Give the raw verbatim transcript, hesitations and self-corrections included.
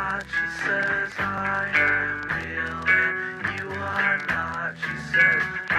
not. She says I am real and you are not. She says